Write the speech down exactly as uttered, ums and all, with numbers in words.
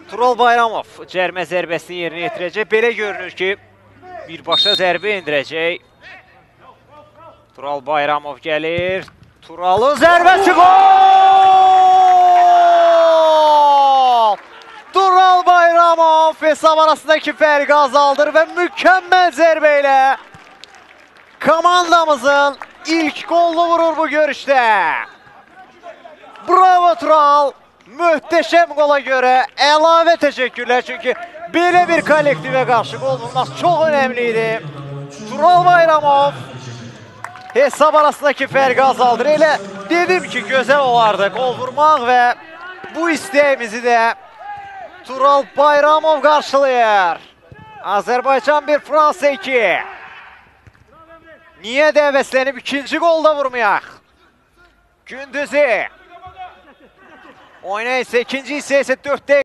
Tural Bayramov cərmə zərbəsini yerinə yetirəcək. Belə görünür ki, birbaşa zərbə indirəcək. Tural Bayramov gəlir. Turalın zərbəsi gol! Tural Bayramov hesab arasındakı fərqi azaldır və mükəmməl zərbə ilə komandamızın ilk golunu vurur bu görüşdə. Bravo Tural! Möhtəşəm qola görə əlavə təşəkkürlər, çünki belə bir kollektivə qarşı qol vurmaq çox önəmli idi. Tural Bayramov hesab arasındakı fərqi azaldır. Elə dedim ki, gözəl olardı qol vurmaq və bu istəyimizi də Tural Bayramov qarşılayır. Azərbaycan bir, Fransa iki. Niyə də həvəslənib ikinci qolda vurmayaq? Gündüzü. Oyuna isə ikinci hissə isə dörddə